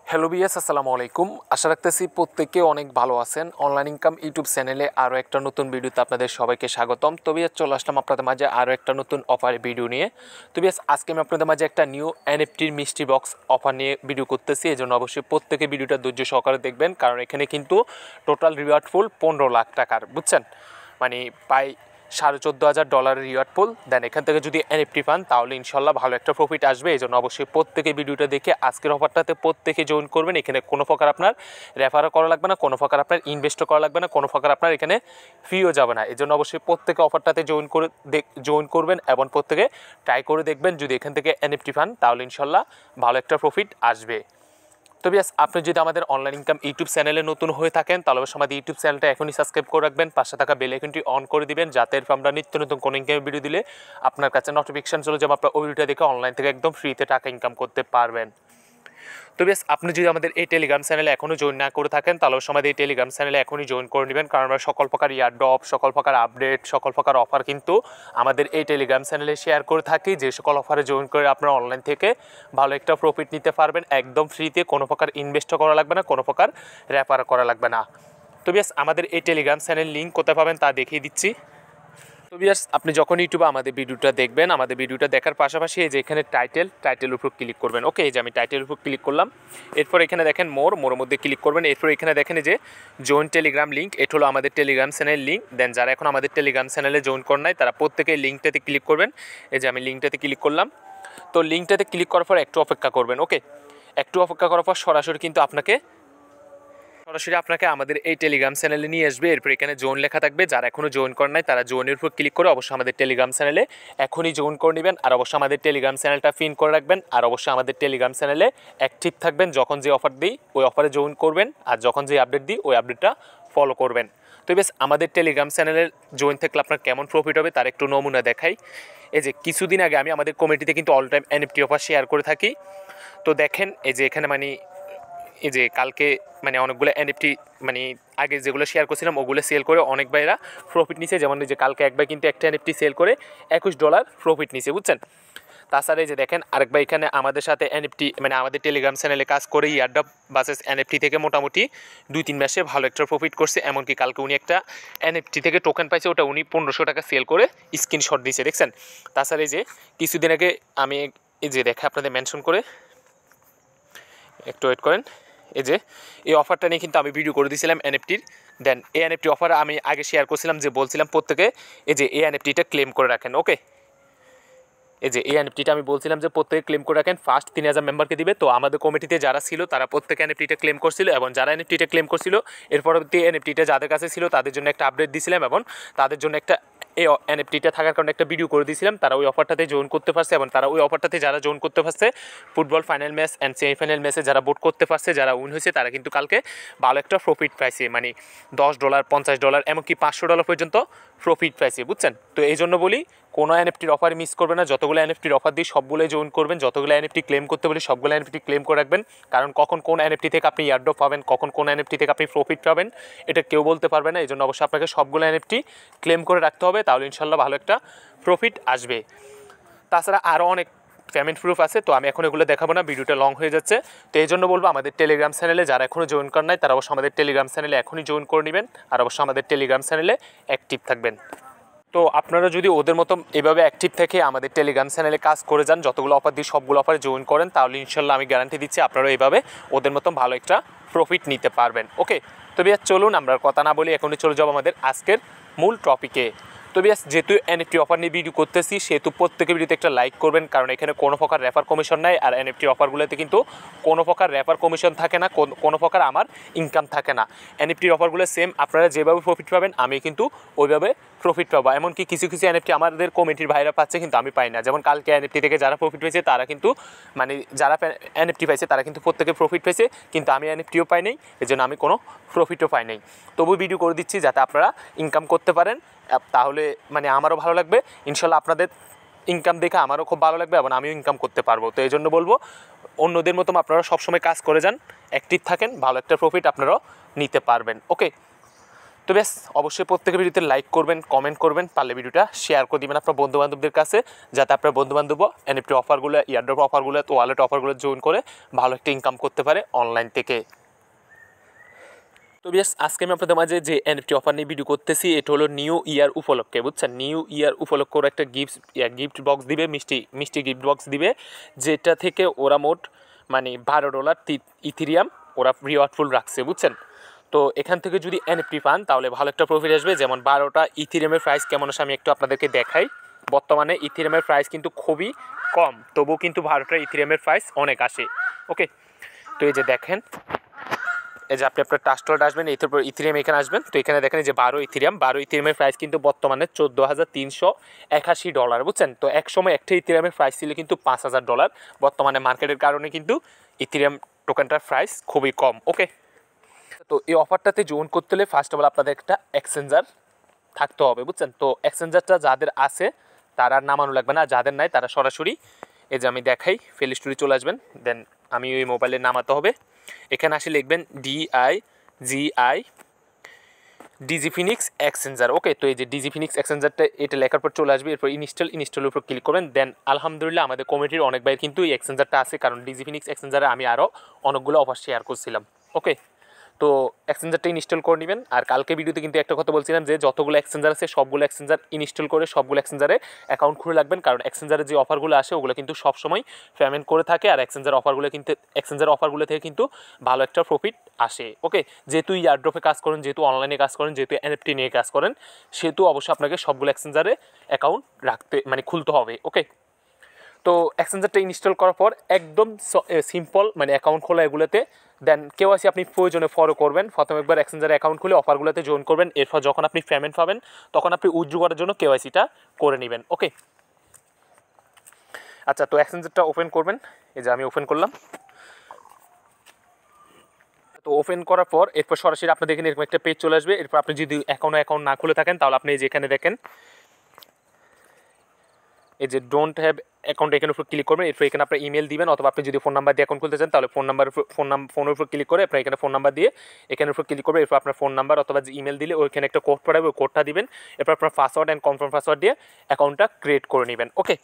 Hello BS, আসসালামু আলাইকুম। আশা রাখতেছি প্রত্যেকে অনেক ভালো আছেন। অনলাইন ইনকাম ইউটিউব চ্যানেলে আরও একটা নতুন ভিডিওতে আপনাদের সবাইকে স্বাগতম। তো বিএস চলে আসলাম আপনাদের মাঝে আরও একটা নতুন অফার ভিডিও নিয়ে। তো বিএস আজকে আমি আপনাদের মাঝে একটা নিউ এনএফটির মিষ্টি বক্স অফার নিয়ে ভিডিও করতেছি। এই জন্য অবশ্যই প্রত্যেকে ভিডিওটা ধৈর্য সহকারে দেখবেন, কারণ এখানে কিন্তু টোটাল রিওয়ার্ড ফুল 15 লাখ টাকার, বুঝছেন, মানে প্রায় $14,500 রিওয়ার্ড পুল। দেন এখান থেকে যদি এনএফটি পান তাহলে ইনশাল্লাহ ভালো একটা প্রফিট আসবে। এই জন্য অবশ্যই প্রত্যেকে ভিডিওটা দেখে আজকের অফারটাতে প্রত্যেকে জয়েন করবেন। এখানে কোনো প্রকার আপনার রেফারও করা লাগবে না, কোনো প্রকার আপনার ইনভেস্টও করা লাগবে না, কোনো প্রকার আপনার এখানে ফিও যাবে না। এই জন্য অবশ্যই প্রত্যেকে অফারটাতে জয়েন করবেন এবং প্রত্যেকে ট্রাই করে দেখবেন। যদি এখান থেকে এনএফটি পান তাহলে ইনশাল্লাহ ভালো একটা প্রফিট আসবে। তো বিয়াস, আপনি যদি আমাদের অনলাইন ইনকাম ইউটিউব চ্যানেলে নতুন হয়ে থাকেন তাহলে অবশ্যই আমাদের ইউটিউব চ্যানেলটা এখনই সাবস্ক্রাইব করে রাখবেন, পাশে থাকা বেল আইকনটি অন করে দিবেন, যাতে আমরা নিত্য নতুন কোনো ইনকামের ভিডিও দিলে আপনার কাছে নোটিফিকেশন চলে যাবে, আপনার ওই ভিডিওটা দেখে অনলাইন থেকে একদম ফ্রিতে টাকা ইনকাম করতে পারবেন। তো বেশ, আপনি যদি আমাদের এই টেলিগ্রাম চ্যানেলে এখনও জয়েন না করে থাকেন তাহলে অবশ্যই আমাদের এই টেলিগ্রাম চ্যানেলে এখনই জয়েন করে নেবেন, কারণ আমরা সকল প্রকার ইয়ারড্রপ, সকল প্রকার আপডেট, সকল প্রকার অফার কিন্তু আমাদের এই টেলিগ্রাম চ্যানেলে শেয়ার করে থাকি। যে সকল অফারে জয়েন করে আপনারা অনলাইন থেকে ভালো একটা প্রফিট নিতে পারবেন একদম ফ্রিতে, কোনো প্রকার ইনভেস্টও করা লাগবে না, কোনো প্রকার রেফার করা লাগবে না। তো বেশ, আমাদের এই টেলিগ্রাম চ্যানেল লিঙ্ক কোথায় পাবেন তা দেখিয়ে দিচ্ছি। তো বিয়ার্স, আপনি যখন ইউটিউবে আমাদের ভিডিওটা দেখবেন, আমাদের ভিডিওটা দেখার পাশাপাশি এই যে এখানে টাইটেলের উপর ক্লিক করবেন। ওকে, এই যে আমি টাইটেলের উপর ক্লিক করলাম। এরপর এখানে দেখেন মোরের মধ্যে ক্লিক করবেন। এরপর এখানে দেখেন এই যে জয়েন টেলিগ্রাম লিঙ্ক, এটা হলো আমাদের টেলিগ্রাম চ্যানেল লিঙ্ক। দেন যারা এখন আমাদের টেলিগ্রাম চ্যানেলে জয়েন করেন নাই তারা প্রত্যেকে লিঙ্কটাতে ক্লিক করবেন। এই যে আমি লিঙ্কটাতে ক্লিক করলাম। তো লিঙ্কটাতে ক্লিক করার পর একটু অপেক্ষা করবেন। ওকে, একটু অপেক্ষা করার পর সরাসরি আপনাকে আমাদের এই টেলিগ্রাম চ্যানেলে নিয়ে আসবে। এরপর এখানে জয়েন লেখা থাকবে, যারা এখনও জয়েন করেন নাই তারা জয়েনের উপর ক্লিক করে অবশ্যই আমাদের টেলিগ্রাম চ্যানেলে এখনই জয়েন করে নেবেন। আর অবশ্যই আমাদের টেলিগ্রাম চ্যানেলটা পিন করে রাখবেন। আর অবশ্যই আমাদের টেলিগ্রাম চ্যানেলে অ্যাক্টিভ থাকবেন। যখন যে অফার দিই ওই অফারে জয়েন করবেন, আর যখন যে আপডেট দিই ওই আপডেটটা ফলো করবেন। তো বেশ, আমাদের টেলিগ্রাম চ্যানেলের জয়েন থাকলে আপনার কেমন প্রফিট হবে তার একটু নমুনা দেখাই। এই যে কিছুদিন আগে আমি আমাদের কমিটিতে কিন্তু all time NFT offer share করে থাকি। তো দেখেন এই যে এখানে এই যে কালকে অনেকগুলো এনএফটি আগে যেগুলো শেয়ার করছিলাম ওগুলো সেল করে অনেক ভাইরা প্রফিট নিছে। যেমন এই যে কালকে এক ভাই কিন্তু একটা এনএফটি সেল করে $21 প্রফিট নিছে, বুঝছেন। তাছাড়া এই যে দেখেন আরেক ভাই এখানে আমাদের সাথে এনএফটি আমাদের টেলিগ্রাম চ্যানেলে কাজ করে ইয়ারড্রপ বাসেস এনএফটি থেকে মোটামুটি 2-3 মাসে ভালো একটা প্রফিট করছে। এমনকি কালকে উনি একটা এনএফটি থেকে টোকেন পাইছে, ওটা উনি 1500 টাকা সেল করে স্ক্রিনশট দিয়েছে, দেখছেন। তাছাড়া এই যে কিছুদিন আগে আমি এই যে দেখে আপনাদের মেনশন করে একটু ওয়েট করেন। এই যে এই অফারটা নিয়ে কিন্তু আমি ভিডিও করে দিয়েছিলাম এনএফটির। দেন এই এনএফটি অফার আমি আগে শেয়ার করছিলাম, যে বলছিলাম প্রত্যেকে এই যে এই এনএফটিটা ক্লেম করে রাখেন। ওকে, এই যে এই এনএফটিটা আমি বলছিলাম যে প্রত্যেকে ক্লেম করে রাখেন, ফার্স্ট 3000 মেম্বারকে দিবে। তো আমাদের কমিটিতে যারা ছিল তারা প্রত্যেকে এনএফটিটা ক্লেম করছিল, এবং যারা এনএফটিটা ক্লেম করছিল এর পরবর্তী এনএফটিটা যাদের কাছে ছিল তাদের জন্য একটা আপডেট দিয়েছিলাম, এবং তাদের জন্য একটা এই এনএফটিটা থাকার কারণে একটা ভিডিও করে দিয়েছিলাম। তারা ওই অফারটাতে জয়েন করতে পারছে, এবং তারা ওই অফারটাতে যারা জয়েন করতে পারছে football final match and semifinal ম্যাচে যারা ভোট করতে পারছে, যারা উইন হয়েছে, তারা কিন্তু কালকে ভালো একটা প্রফিট পাইছে, $10, $50, এমনকি $500 পর্যন্ত প্রফিট পাইছে, বুঝছেন। তো এই জন্য বলি কোনো এনএফটির অফার মিস করবে না। যতগুলো এনএফটির অফার দিই সবগুলোই জয়েন করবেন, যতগুলো এনএফটি ক্লেম করতে বলি সবগুলো এনএফটি ক্লেম করে রাখবেন, কারণ কখন কোন এনএফটি থেকে আপনি ইয়ারড্রপ পাবেন, কখন কোন এনএফটি থেকে আপনি প্রফিট পাবেন এটা কেউ বলতে পারবে না। এই জন্য অবশ্যই আপনাকে সবগুলো এনএফটি ক্লেম করে রাখতে হবে, তাহলে ইনশাল্লাহ ভালো একটা প্রফিট আসবে। তাছাড়া আরও অনেক পেমেন্ট প্রুফ আছে, তো আমি এখন এগুলো দেখাবো না, ভিডিওটা লং হয়ে যাচ্ছে। তো এই জন্য বলবো আমাদের টেলিগ্রাম চ্যানেলে যারা এখনও জয়েন করেন নাই তারা অবশ্যই আমাদের টেলিগ্রাম চ্যানেলে এখনই জয়েন করে নেবেন, আর অবশ্যই আমাদের টেলিগ্রাম চ্যানেলে অ্যাক্টিভ থাকবেন। তো আপনারা যদি ওদের মতো এভাবে অ্যাক্টিভ থেকে আমাদের টেলিগ্রাম চ্যানেলে কাজ করে যান, যতগুলো অফার দিয়ে সবগুলো অফারে জয়েন করেন, তাহলে ইনশাল্লাহ আমি গ্যারান্টি দিচ্ছি আপনারা এইভাবে ওদের মতো ভালো একটা প্রফিট নিতে পারবেন। ওকে, তো বিয়াস চলুন আমরা কথা না বলি এখনই চলে যাবো আমাদের আজকের মূল টপিকে। তো বিয়াস, যেহেতু এনএফটি অফার নিয়ে ভিডিও করতেছি সেহেতু প্রত্যেকে ভিডিওতে একটা লাইক করবেন, কারণ এখানে কোনো প্রকার রেফার কমিশন নাই, আর এনএফটি অফারগুলোতে কিন্তু কোনো প্রকার রেফার কমিশন থাকে না, কোনো প্রকার আমার ইনকাম থাকে না। এনএফটির অফারগুলো সেম, আপনারা যেভাবে প্রফিট পাবেন আমি কিন্তু ওইভাবে প্রফিট পাবো। এমনকি কিছু এনএফটি আমাদের কমিটির ভাইরা পাচ্ছে কিন্তু আমি পাই না। যেমন কালকে এনএফটি থেকে যারা প্রফিট পেয়েছে তারা কিন্তু যারা এনএফটি পাইছে তারা কিন্তু প্রত্যেকে প্রফিট পেয়েছে, কিন্তু আমি এনএফটিও পাই নাই, এই জন্য আমি কোনো প্রফিটও পাই নাই। তবু ভিডিও করে দিচ্ছি যাতে আপনারা ইনকাম করতে পারেন, তাহলে আমারও ভালো লাগবে, ইনশাল্লাহ আপনাদের ইনকাম দেখে আমারও খুব ভালো লাগবে এবং আমিও ইনকাম করতে পারবো। তো এই জন্য বলবো অন্যদের মতো আপনারা সবসময় কাজ করে যান, অ্যাক্টিভ থাকেন, ভালো একটা প্রফিট আপনারাও নিতে পারবেন। ওকে, তো বেশ অবশ্যই প্রত্যেকের ভিডিওতে লাইক করবেন, কমেন্ট করবেন, পারলে ভিডিওটা শেয়ার করে দিবেন আপনার বন্ধুবান্ধবদের কাছে, যাতে আপনার বন্ধুবান্ধব এনএফটি অফারগুলো, ইয়ারড্রপ অফারগুলো, ওয়ালেট অফারগুলো জয়েন করে ভালো একটা ইনকাম করতে পারে অনলাইন থেকে। তো বেশ আজকে আমি আপনাদের মাঝে যে এনএফটি অফার নিয়ে ভিডিও করতেছি, এটা হলো নিউ ইয়ার উপলক্ষে, বুঝছেন? নিউ ইয়ার উপলক্ষে ওরা একটা গিফট বক্স দিবে, মিষ্টি গিফট বক্স দিবে, যেটা থেকে ওরা মোট মানে $12 ইথেরিয়াম ওরা রিওয়ার্ডফুল রাখছে, বুঝছেন? তো এখান থেকে যদি এনএফটি পান তাহলে ভালো একটা প্রফিট আসবে। যেমন 12টা ইথেরিয়ামের প্রাইস কেমন আসে আমি একটু আপনাদেরকে দেখাই। বর্তমানে ইথেরিয়ামের প্রাইস কিন্তু খুবই কম, তবুও কিন্তু 12টা ইথেরিয়ামের প্রাইস অনেক আসে। ওকে, তো এই যে দেখেন, এই যে আপনি আপনার ট্রাস্টওয়ালেট আসবেন, এরপর ইথেরিয়াম এখানে আসবেন, তো এখানে দেখেন যে 12 ইথেরিয়ামের প্রাইস কিন্তু বর্তমানে $14,381, বুঝছেন? তো এক সময় একটা ইথেরিয়ামের প্রাইস ছিল কিন্তু $5,000। বর্তমানে মার্কেটের কারণে কিন্তু ইথেরিয়াম টোকেনটার প্রাইস খুবই কম। ওকে, তো এই অফারটাতে জয়েন করতে হলে ফার্স্ট অফ অল আপনাদের একটা এক্সচেঞ্জার থাকতে হবে, বুঝছেন? তো এক্সচেঞ্জারটা যাদের আছে তারা নামানো লাগবে না, যাদের নাই তারা সরাসরি এই যে আমি দেখাই প্লে স্টোরে চলে আসবেন, দেন আমি ওই মোবাইলে নামাতে হবে। এখানে আসে লিখবেন ডিজি ফিনিক্স এক্সচেঞ্জার। ওকে, তো এই যে ডিজি ফিনিক্স এক্সচেঞ্জারটা এটা লেখার পর চলে আসবে, এরপর ইনস্টলের উপর ক্লিক করবেন। দেন আলহামদুলিল্লাহ আমাদের কমিটির অনেক ভাই কিন্তু এই এক্সচেঞ্জারটা আছে, কারণ ডিজি ফিনিক্স এক্সচেঞ্জারে আমি আরও অনেকগুলো অফার শেয়ার করছিলাম। ওকে, তো এক্সচেঞ্জারটা ইনস্টল করে নেবেন। আর কালকে ভিডিওতে কিন্তু একটা কথা বলছিলাম যে যতগুলো এক্সচেঞ্জার আছে সবগুলো এক্সচেঞ্জার ইনস্টল করে সবগুলো এক্সচেঞ্জারে অ্যাকাউন্ট খুলে রাখবেন, কারণ এক্সচেঞ্জারের যে অফারগুলো আসে ওগুলো কিন্তু সবসময় পেমেন্ট করে থাকে, আর এক্সচেঞ্জার অফারগুলো থেকে কিন্তু ভালো একটা প্রফিট আসে। ওকে, যেহেতু ইয়ারড্রপে কাজ করেন, যেহেতু অনলাইনে কাজ করেন, যেহেতু এনএফটি নিয়ে কাজ করেন, সেহেতু অবশ্যই আপনাকে সবগুলো এক্সচেঞ্জারে অ্যাকাউন্ট রাখতে মানে খুলতে হবে। ওকে, তো এক্সচেঞ্জারটা ইনস্টল করার পর একদম সিম্পল মানে অ্যাকাউন্ট খোলা এগুলোতে। দেন কেওয়াইসি আপনি প্রয়োজনে ফলো করবেন। প্রথম একবার এক্সচেঞ্জারে অ্যাকাউন্ট খুলে অফারগুলোতে জয়েন করবেন, এরপর যখন আপনি পেমেন্ট পাবেন তখন আপনি উইথড্র করার জন্য কেওয়াইসিটা করে নেবেন। ওকে, আচ্ছা, তো এক্সচেঞ্জারটা ওপেন করবেন। এই যে আমি ওপেন করলাম। তো ওপেন করার পর এরপর সরাসরি আপনাদের এখানে এরকম একটা পেজ চলে আসবে। এরপর আপনি যদি অ্যাকাউন্ট না খুলে থাকেন তাহলে আপনি এই যে এখানে দেখেন এই যে ডোন্ট হ্যাভ অ্যাকাউন্ট, এখানের উপর ক্লিক করবেন। এরপর এখানে আপনার ইমেল দিবেন, অথবা আপনি যদি ফোন নাম্বার দিয়ে অ্যাকাউন্ট খুলতে চান তাহলে ফোনের উপর ক্লিক করে আপনার এখানে ফোন নাম্বার দিয়ে এখানের উপর ক্লিক করবেন। এরপর আপনার ফোন নাম্বার অথবা যে ইমেল দিলে ওইখানে একটা কোড পাঠাবে, ওই কোডটা দিবেন। এরপর আপনার পাসওয়ার্ড অ্যান্ড কনফার্ম পাসওয়ার্ড দিয়ে অ্যাকাউন্টটা ক্রিয়েট করে নেবেন। ওকে,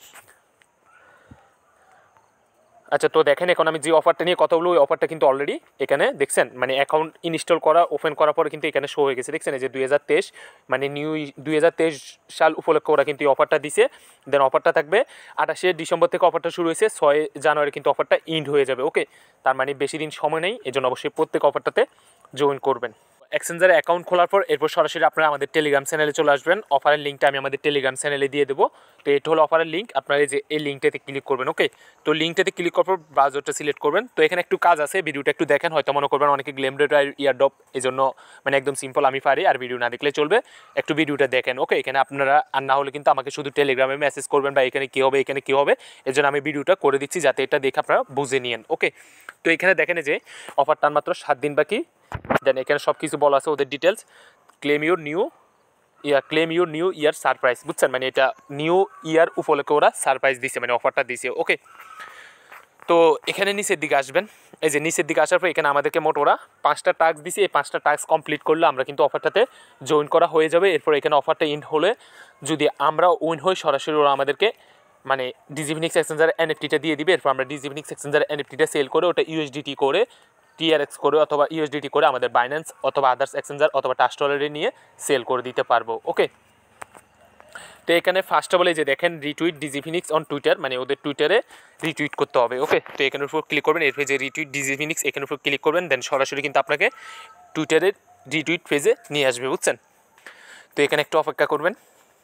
আচ্ছা, তো দেখেন এখন আমি যে অফারটা নিয়ে কথা বলবো ওই অফারটা কিন্তু অলরেডি এখানে দেখছেন, মানে অ্যাকাউন্ট ইনস্টল করা ওপেন করার পরে কিন্তু এখানে শো হয়ে গেছে, দেখছেন? এই যে 2023 মানে 2023 সাল উপলক্ষে ওরা কিন্তু এই অফারটা দিছে। দেন অফারটা থাকবে 28 ডিসেম্বর থেকে অফারটা শুরু হয়েছে, 6 জানুয়ারি কিন্তু অফারটা এন্ড হয়ে যাবে। ওকে, তার মানে বেশি দিন সময় নেই, এজন্য অবশ্যই প্রত্যেক অফারটাতে জয়েন করবেন। এক্সচেঞ্জারে অ্যাকাউন্ট খোলার পর এরপর সরাসরি আপনারা আমাদের টেলিগ্রাম চ্যানেলে চলে আসবেন। অফারের লিঙ্কটা আমি আমাদের টেলিগ্রাম চ্যানেলে দিয়ে দেবো। তো এটা হলো অফারের লিঙ্ক, আপনারা এই যে এই লিঙ্কটাতে ক্লিক করবেন। ওকে, তো লিঙ্কটাতে ক্লিক করার পর ব্রাউজারটা সিলেক্ট করবেন। তো এখানে একটু কাজ আছে, ভিডিওটা একটু দেখেন, হয়তো মনে করবেন অনেকে গ্লেমডেট আর ইয়ারড্রপ, এই জন্য মানে একদম সিম্পল আমি পারি আর ভিডিও না দেখলে চলবে, একটু ভিডিওটা দেখেন। ওকে, এখানে আপনারা আর না হলে কিন্তু আমাকে শুধু টেলিগ্রামে মেসেজ করবেন বা এখানে কী হবে এখানে কী হবে, এর জন্য আমি ভিডিওটা করে দিচ্ছি যাতে এটা দেখে আপনারা বুঝে নিন। ওকে, তো এখানে দেখেন যে অফারটার মাত্র 7 দিন বাকি। দেন এখানে সব কিছু বলা আছে ওদের details. Claim your new year surprise, বুঝছেন? মানে এটা নিউ ইয়ার উপলক্ষে ওরা সারপ্রাইজ দিছে, মানে অফারটা দিছে। ওকে, তো এখানে নিচের দিকে আসবেন। এই যে নিচের দিকে আসার পর এখানে আমাদেরকে মোট ওরা 5টা টাস্ক দিছে। এই 5টা টাস্ক কমপ্লিট করলে আমরা কিন্তু অফারটাতে জয়েন করা হয়ে যাবে। এরপর এখানে অফারটা এন্ড হলে যদি আমরা উইন হই সরাসরি ওরা আমাদেরকে মানে ডিজি ফিনিক্স এক্সচেঞ্জারের এনএফটিটা দিয়ে দিবে। এরপর আমরা ডিজি ফিনিক্স এক্সচেঞ্জারের এনএফটিটা সেল করে ওটা ইউএসডিটি করে টিআরএক্স করে অথবা ইউএসডিটি করে আমাদের বাইন্যান্স অথবা আদার্স এক্সচেঞ্জার অথবা ট্রাস্টওয়ালেটে নিয়ে সেল করে দিতে পারবো। ওকে, তো এখানে ফার্স্ট অফ অল এই যে দেখেন retweet DG Phoenix on Twitter, মানে ওদের টুইটারে রিটুইট করতে হবে। ওকে, তো এখানের উপর ক্লিক করবেন, এর পেজে রিটুইট ডিজি ফিনিক্স এখানের উপর ক্লিক করবেন। দেন সরাসরি কিন্তু আপনাকে টুইটারের রিটুইট পেজে নিয়ে আসবে, বুঝছেন? তো এখানে একটু অপেক্ষা করবেন।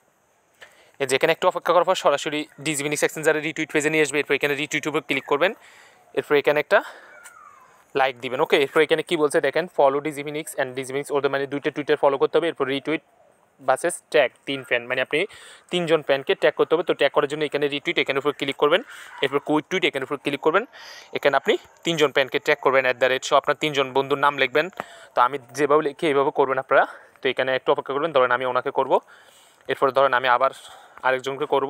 যেখানে একটু অপেক্ষা করার পর সরাসরি ডিজি ফিনিক্স এক্সচেঞ্জারের রিটুইট পেজে নিয়ে আসবে। এরপর এখানে রিটুইটের উপর ক্লিক করবেন, এরপর এখানে একটা লাইক দিবেন। ওকে, এরপর এখানে কী বলছে দেখেন, follow DG Phoenix and DG Phoenix, ওদের মানে দুইটা টুইটার ফলো করতে হবে। এরপর রিটুইট বাসেস ট্যাগ 3 ফ্যান, মানে আপনি 3 জন ফ্যানকে ট্যাগ করতে হবে। তো ট্যাগ করার জন্য এখানে রিটুইট এখানের উপর ক্লিক করবেন, এরপর কুইট টুইট এখানের উপর ক্লিক করবেন। এখানে আপনি 3 জন ফ্যানকে ট্যাগ করবেন @ আপনার 3 জন বন্ধুর নাম লিখবেন। তো আমি যেভাবে লিখি এইভাবে করবেন আপনারা। তো এখানে একটু অপেক্ষা করবেন, ধরেন আমি ওনাকে করব, এরপর ধরেন আমি আবার আরেকজনকে করব,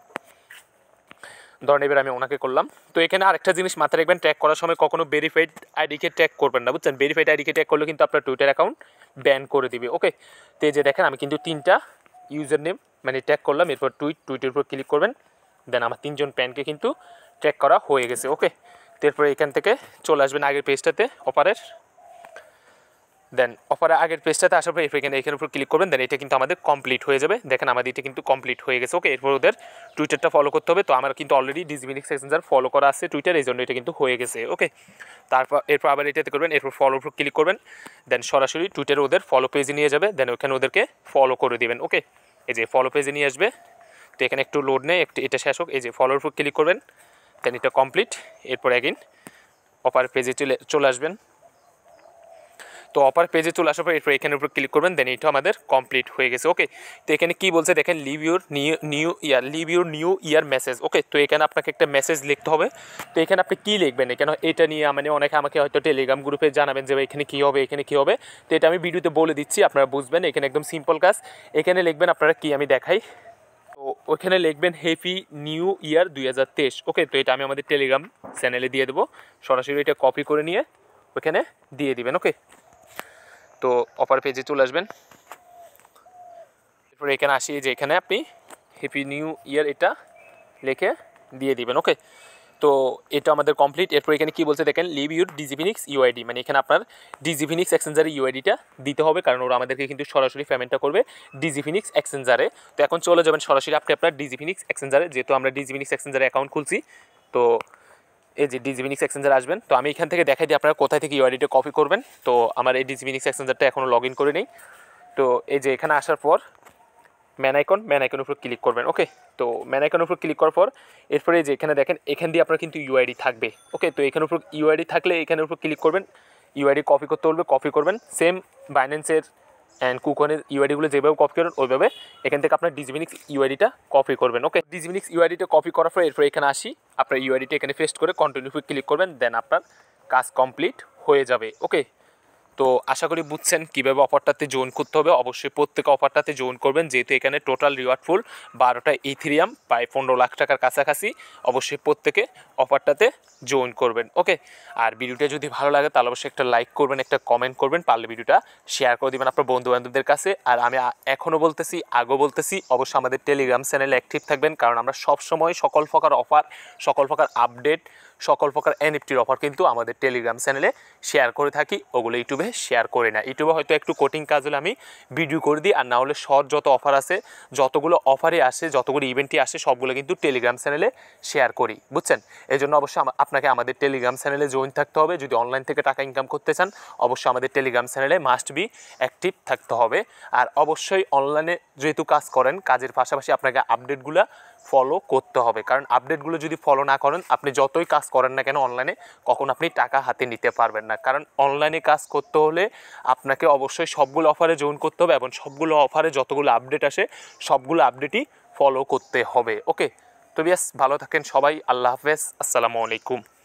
ধরেন এবার আমি ওনাকে করলাম। তো এখানে আরেকটা জিনিস মাথায় রাখবেন, ট্যাগ করার সময় কখনো ভেরিফাইড আইডিকে ট্যাগ করবেন না, বুঝছেন? ভেরিফাইড আইডিকে ট্যাগ করলে কিন্তু আপনার টুইটার অ্যাকাউন্ট ব্যান করে দিবে। ওকে, তো এই যে দেখেন আমি কিন্তু 3টা ইউজার নেম মানে ট্যাগ করলাম, এরপর টুইটের উপর ক্লিক করবেন, দেন আমার 3জন ফ্যানকে কিন্তু ট্র্যাক করা হয়ে গেছে। ওকে, তারপরে এখান থেকে চলে আসবেন আগের পেজটাতে অফারের, দেন অফারের আগের পেজটাতে আসার পর এখানের উপর ক্লিক করবেন, দেন এটা কিন্তু আমাদের কমপ্লিট হয়ে যাবে। দেখেন আমাদের এটা কিন্তু কমপ্লিট হয়ে গেছে। ওকে, এরপর ওদের টুইটারটা ফলো করতে হবে। তো আমার কিন্তু অলরেডি ডিজিমিনিক্স এক্সচেঞ্জার ফলো করা আছে টুইটার, এই জন্য এটা কিন্তু হয়ে গেছে। ওকে, এরপর আবার এটাতে করবেন, এরপর ফলোর উপর ক্লিক করবেন, দেন সরাসরি টুইটারে ওদের ফলো পেজে নিয়ে যাবে, দেন ওখানে ওদেরকে ফলো করে দেবেন। ওকে, এই যে ফলো পেজে নিয়ে আসবে, তো এখানে একটু লোড নেই, একটু এটা শেষ হোক। এই যে ফলোর উপর ক্লিক করবেন, দেন এটা কমপ্লিট। এরপর অ্যাগেন অফার পেজে চলে আসবেন। তো অফার পেজে চলে আসার পর এরপর এখানের উপর ক্লিক করবেন, দেন এটা আমাদের কমপ্লিট হয়ে গেছে। ওকে, তো এখানে কি বলছে দেখেন, leave your new year message. Okay, তো এখানে আপনাকে একটা মেসেজ লিখতে হবে। তো এখানে আপনি কী লিখবেন, এখানে এটা নিয়ে মানে অনেকে আমাকে হয়তো টেলিগ্রাম গ্রুপে জানাবেন যে এখানে কী হবে, এখানে কী হবে। তো এটা আমি ভিডিওতে বলে দিচ্ছি, আপনারা বুঝবেন। এখানে একদম সিম্পল কাজ, এখানে লিখবেন আপনারা কি আমি দেখাই। তো ওখানে লিখবেন হ্যাপি নিউ ইয়ার 2023। ওকে, তো এটা আমি আমাদের টেলিগ্রাম চ্যানেলে দিয়ে দেবো, সরাসরি এটা কপি করে নিয়ে ওখানে দিয়ে দিবেন। ওকে, তো অফার পেজে চলে আসবেন, এরপর এখানে আসি যে এখানে আপনি হ্যাপি নিউ ইয়ার এটা লিখে দিয়ে দিবেন। ওকে, তো এটা আমাদের কমপ্লিট। এরপর এখানে কি বলছে দেখেন, লিভ ইউর ডিজিফিনিক্স ইউআইডি, মানে এখানে আপনার ডিজিফিনিক্স এক্সচেঞ্জারের ইউআইডিটা দিতে হবে, কারণ ওরা আমাদেরকে কিন্তু সরাসরি পেমেন্টটা করবে ডিজিফিনিক্স এক্সচেঞ্জারে। তো এখন চলে যাবেন সরাসরি আপনি আপনার ডিজিফিনিক্স এক্সচেঞ্জারে, যেহেতু আমরা ডিজিফিনিক্স এক্সচেঞ্জারে অ্যাকাউন্ট খুলছি। তো এই যে ডিজিফিনিক্স এক্সচেঞ্জার আসবেন, তো আমি এখান থেকে দেখাই দিই আপনারা কোথায় থেকে ইউআইডিটা কপি করবেন। তো আমার এই ডিজিফিনিক্স এক্সচেঞ্জারটা এখনও লগ ইন করে নেই। তো এই যে এখানে আসার পর ম্যান আইকনের উপর ক্লিক করবেন। ওকে, তো ম্যান আইকনের উপর ক্লিক করার পর এরপরে যে এখানে দেখেন, এখান দিয়ে আপনার কিন্তু ইউআইডি থাকবে। ওকে, তো এখানের উপর ইউআইডি থাকলে এখানের উপর ক্লিক করবেন, ইউআইডি কপি করতে বলবে, কপি করবেন। সেম বাইন্যান্সের অ্যান্ড কুকনের ইউআইডিগুলো যেভাবে কপি করেন ওইভাবে এখান থেকে আপনার ডিজিফিনিক্স ইউআইডিটা কপি করবেন। ওকে, ডিজিফিনিক্স ইউআইডিটা কপি করার পর এরপর এখানে আসি, আপনার ইউআইডিটা এখানে পেস্ট করে কন্টিনিউ উপর ক্লিক করবেন, দেন আপনার কাজ কমপ্লিট হয়ে যাবে। ওকে, তো আশা করি বুঝছেন কীভাবে অফারটাতে জয়েন করতে হবে। অবশ্যই প্রত্যেকে অফারটাতে জয়েন করবেন, যেহেতু এখানে টোটাল রিওয়ার্ড ফুল 12টা ইথেরিয়াম প্রায় 15 লাখ টাকার কাছাকাছি। অবশ্যই প্রত্যেকে অফারটাতে জয়েন করবেন। ওকে, আর ভিডিওটা যদি ভালো লাগে তাহলে অবশ্যই একটা লাইক করবেন, একটা কমেন্ট করবেন, পারলে ভিডিওটা শেয়ার করে দেবেন আপনার বন্ধুবান্ধবদের কাছে। আর আমি এখনও বলতেছি, আগেও বলতেছি, অবশ্যই আমাদের টেলিগ্রাম চ্যানেলে অ্যাক্টিভ থাকবেন, কারণ আমরা সবসময় সকল প্রকার অফার, সকল প্রকার আপডেট, সকল প্রকার এনএফটির অফার কিন্তু আমাদের টেলিগ্রাম চ্যানেলে শেয়ার করে থাকি। ওগুলো ইউটিউবে শেয়ার করি না। ইউটিউবে হয়তো একটু কোটিং কাজ হলে আমি ভিডিও করে দিই, আর না হলে শর্ট যত অফার আছে, যতগুলো অফারে আসে, যতগুলো ইভেন্টে আসে, সবগুলো কিন্তু টেলিগ্রাম চ্যানেলে শেয়ার করি, বুঝছেন। এই জন্য অবশ্যই আপনাকে আমাদের টেলিগ্রাম চ্যানেলে জয়েন থাকতে হবে। যদি অনলাইন থেকে টাকা ইনকাম করতে চান অবশ্যই আমাদের টেলিগ্রাম চ্যানেলে মাস্ট বি অ্যাক্টিভ থাকতে হবে। আর অবশ্যই অনলাইনে যেহেতু কাজ করেন, কাজের পাশাপাশি আপনাকে আপডেটগুলো ফলো করতে হবে, কারণ আপডেটগুলো যদি ফলো না করেন, আপনি যতই কাজ করেন না কেন অনলাইনে, কখন আপনি টাকা হাতে নিতে পারবেন না। কারণ অনলাইনে কাজ করতে হলে আপনাকে অবশ্যই সবগুলো অফারে জয়েন করতে হবে, এবং সবগুলো অফারে যতগুলো আপডেট আসে সবগুলো আপডেটই ফলো করতে হবে। ওকে, তো বেশ ভালো থাকেন সবাই, আল্লাহ হাফেজ, আসসালামু আলাইকুম।